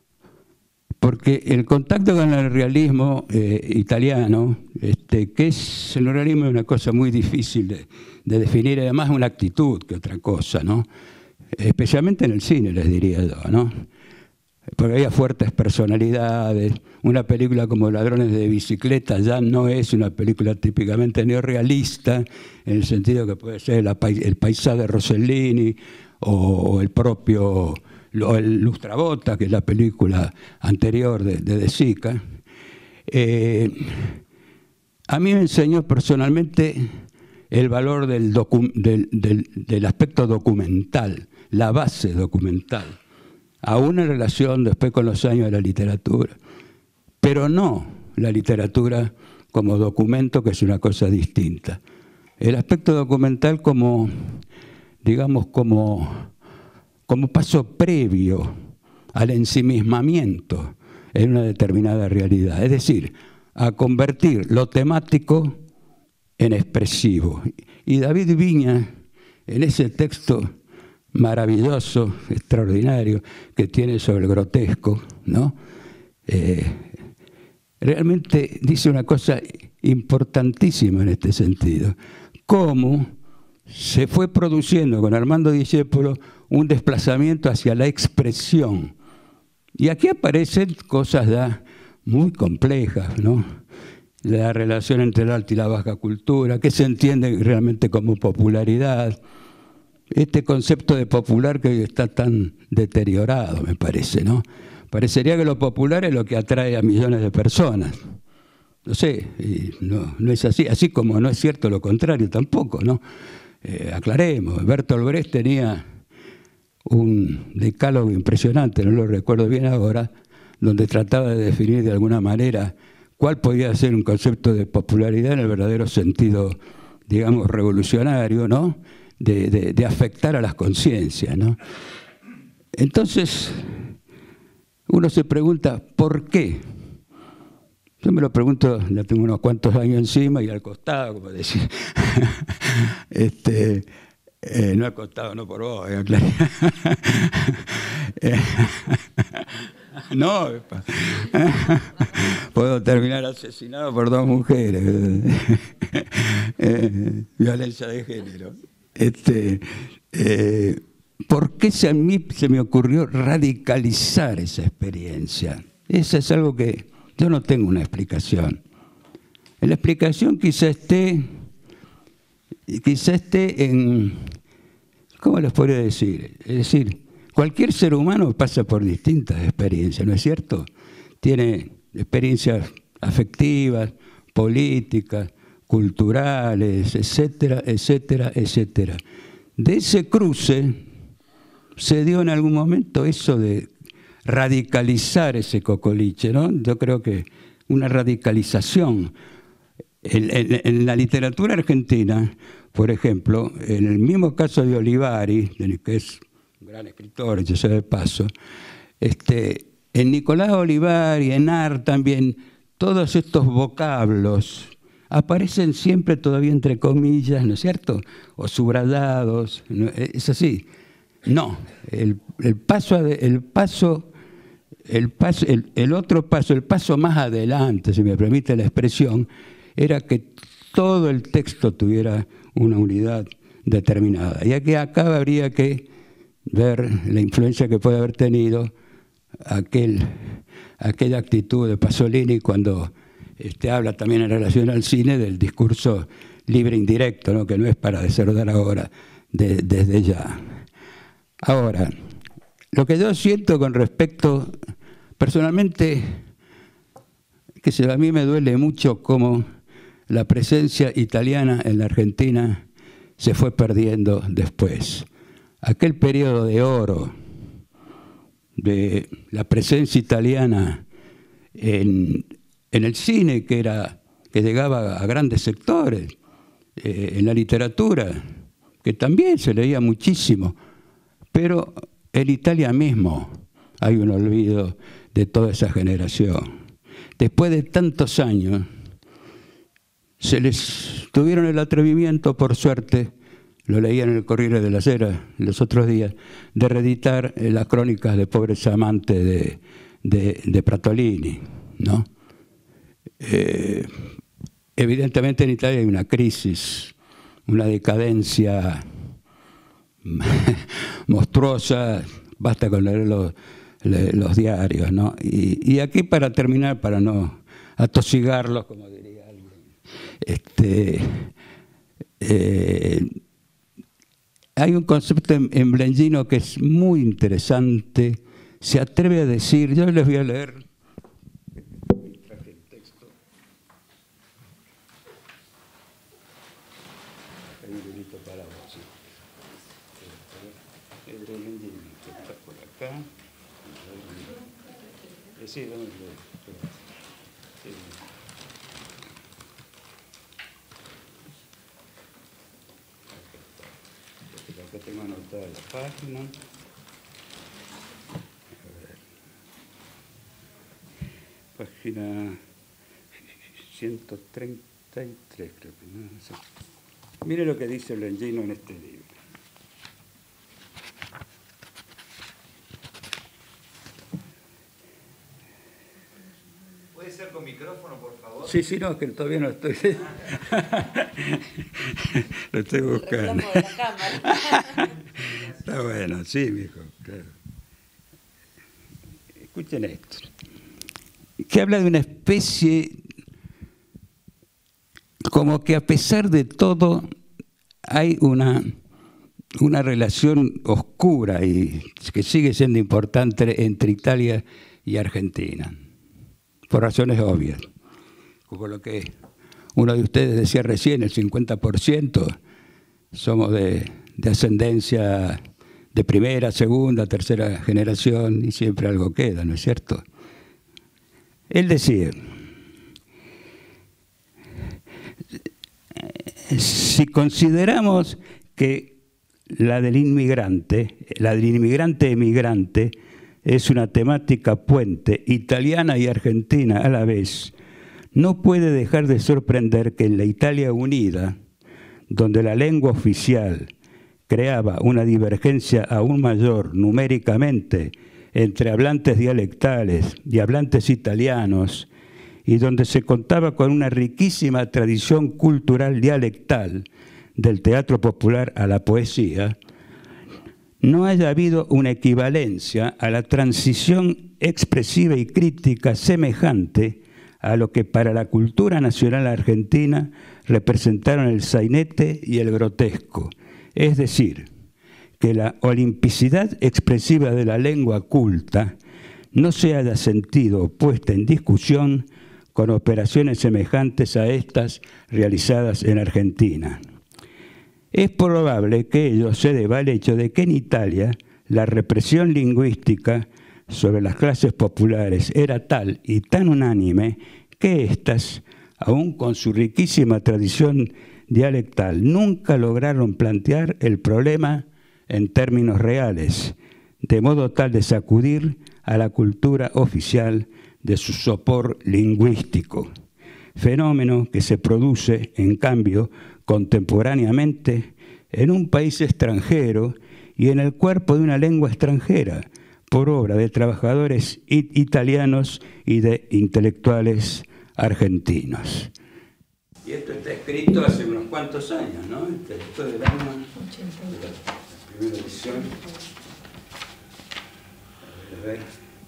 porque el contacto con el realismo eh, italiano, este, que es el neorrealismo es una cosa muy difícil de, de definir, además una actitud que otra cosa, ¿no? Especialmente en el cine, les diría yo, ¿no? Porque había fuertes personalidades. Una película como Ladrones de Bicicleta ya no es una película típicamente neorrealista, en el sentido que puede ser la, el Paisà de Rossellini o el propio o el Lustrabota, que es la película anterior de, de De Sica. Eh, a mí me enseñó personalmente el valor del, docu del, del, del aspecto documental, la base documental, aún en relación después con los años de la literatura, pero no la literatura como documento, que es una cosa distinta. El aspecto documental como, digamos, como, como paso previo al ensimismamiento en una determinada realidad. Es decir, a convertir lo temático en expresivo. Y David Viña, en ese texto maravilloso, extraordinario, que tiene sobre el grotesco, ¿no? Eh, realmente dice una cosa importantísima en este sentido. Cómo se fue produciendo con Armando Discépolo un desplazamiento hacia la expresión. Y aquí aparecen cosas ya muy complejas, ¿no? La relación entre la alta y la baja cultura, que se entiende realmente como popularidad. Este concepto de popular que hoy está tan deteriorado, me parece, ¿no? Parecería que lo popular es lo que atrae a millones de personas. No sé, y no, no es así, así como no es cierto lo contrario tampoco, ¿no? Eh, aclaremos, Bertolt Brecht tenía un decálogo impresionante, no lo recuerdo bien ahora, donde trataba de definir de alguna manera cuál podía ser un concepto de popularidad en el verdadero sentido, digamos, revolucionario, ¿no? De, de, de afectar a las conciencias, ¿no? Entonces, uno se pregunta, ¿por qué? Yo me lo pregunto, ya tengo unos cuantos años encima y al costado, como decir. este, eh, no al costado, no por vos, eh, claro. No, puedo terminar asesinado por dos mujeres. eh, violencia de género. Este, eh, ¿Por qué se, a mí se me ocurrió radicalizar esa experiencia? Eso es algo que yo no tengo una explicación. La explicación quizá esté, quizá esté en, ¿cómo les podría decir? Es decir, cualquier ser humano pasa por distintas experiencias, ¿no es cierto? Tiene experiencias afectivas, políticas, culturales, etcétera, etcétera, etcétera. De ese cruce se dio en algún momento eso de radicalizar ese cocoliche, ¿no? Yo creo que una radicalización. En, en, en la literatura argentina, por ejemplo, en el mismo caso de Olivari, que es un gran escritor, yo sé de paso, este, en Nicolás Olivari, en Art también, todos estos vocablos aparecen siempre todavía entre comillas, ¿no es cierto? O subrayados, ¿no? Es así. No, el, el paso, el paso, el paso, el, el otro paso, el paso más adelante, si me permite la expresión, era que todo el texto tuviera una unidad determinada. Y aquí acá habría que ver la influencia que puede haber tenido aquel, aquella actitud de Pasolini cuando este, habla también en relación al cine del discurso libre indirecto, ¿no? Que no es para deserdar ahora, de, desde ya. Ahora, lo que yo siento con respecto, personalmente, que se, a mí me duele mucho cómo la presencia italiana en la Argentina se fue perdiendo después. Aquel periodo de oro de la presencia italiana en, en el cine, que, era, que llegaba a grandes sectores, eh, en la literatura, que también se leía muchísimo, pero en Italia mismo hay un olvido de toda esa generación. Después de tantos años, se les tuvieron el atrevimiento, por suerte, lo leía en el Corriere della Sera los otros días, de reeditar las crónicas de Pobres Amantes de, de, de Pratolini, ¿no? Eh, evidentemente en Italia hay una crisis, una decadencia monstruosa, basta con leer los, los diarios, ¿no? Y, y aquí, para terminar, para no atosigarlos, como diría alguien, este, eh, hay un concepto en, en Blengino que es muy interesante, se atreve a decir, yo les voy a leer, traje el texto, hay un librito para vos, sí. El de Blengino, que está por acá, sí, dame, sí. Acá tengo anotada la página. A ver. Página ciento treinta y tres, creo que. ¿No? No sé. Mire lo que dice Longino en este libro. ¿Puede ser con micrófono, por favor? Sí, sí, no, que todavía no estoy. Lo estoy buscando. El reclamo de la cámara. Está bueno, sí, mijo, claro. Escuchen esto. Que habla de una especie, como que a pesar de todo hay una, una relación oscura y que sigue siendo importante entre Italia y Argentina, por razones obvias. Como lo que uno de ustedes decía recién, el cincuenta por ciento somos de, de ascendencia de primera, segunda, tercera generación y siempre algo queda, ¿no es cierto? Él decía, si consideramos que la del inmigrante, la del inmigrante-emigrante, es una temática puente italiana y argentina a la vez, no puede dejar de sorprender que en la Italia unida, donde la lengua oficial creaba una divergencia aún mayor numéricamente entre hablantes dialectales y hablantes italianos, y donde se contaba con una riquísima tradición cultural dialectal, del teatro popular a la poesía, no haya habido una equivalencia a la transición expresiva y crítica semejante a lo que para la cultura nacional argentina representaron el sainete y el grotesco, es decir, que la olimpicidad expresiva de la lengua culta no se haya sentido puesta en discusión con operaciones semejantes a estas realizadas en Argentina. Es probable que ello se deba al hecho de que en Italia la represión lingüística sobre las clases populares era tal y tan unánime que éstas, aun con su riquísima tradición dialectal, nunca lograron plantear el problema en términos reales, de modo tal de sacudir a la cultura oficial de su sopor lingüístico, fenómeno que se produce, en cambio, contemporáneamente en un país extranjero y en el cuerpo de una lengua extranjera, por obra de trabajadores it- italianos y de intelectuales argentinos. Y esto está escrito hace unos cuantos años, ¿no? Esto del año de la primera edición. A ver.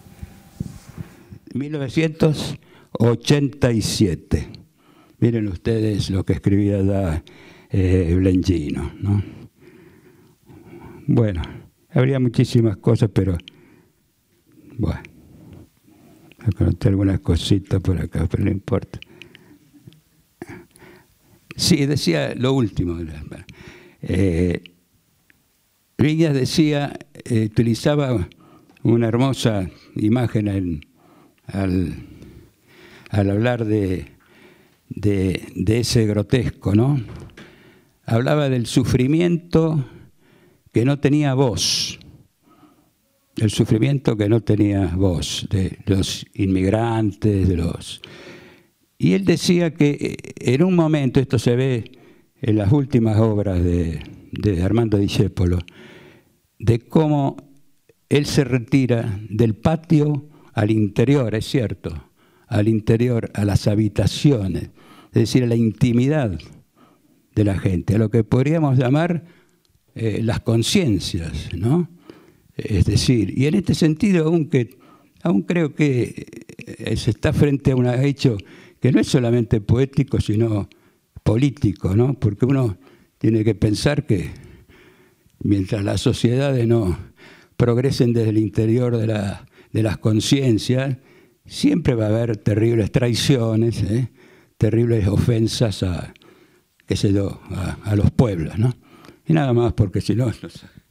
mil novecientos ochenta y siete. Miren ustedes lo que escribía ya eh, Longino, ¿no? Bueno, habría muchísimas cosas, pero bueno, anoté algunas cositas por acá, pero no importa. Sí, decía lo último. Eh, Viñas decía, eh, utilizaba una hermosa imagen en, al, al hablar de, de, de ese grotesco, ¿no? Hablaba del sufrimiento que no tenía voz, el sufrimiento que no tenía voz de los inmigrantes, de los... Y él decía que en un momento, esto se ve en las últimas obras de, de Armando Discépolo, de cómo él se retira del patio al interior, es cierto, al interior, a las habitaciones, es decir, a la intimidad de la gente, a lo que podríamos llamar eh, las conciencias, ¿no? Es decir, y en este sentido, aunque, aún creo que se está frente a un hecho que no es solamente poético, sino político, ¿no? Porque uno tiene que pensar que mientras las sociedades no progresen desde el interior de, la, de las conciencias, siempre va a haber terribles traiciones, ¿eh? terribles ofensas a, qué sé yo, a, a los pueblos, ¿no? Y nada más, porque si no... no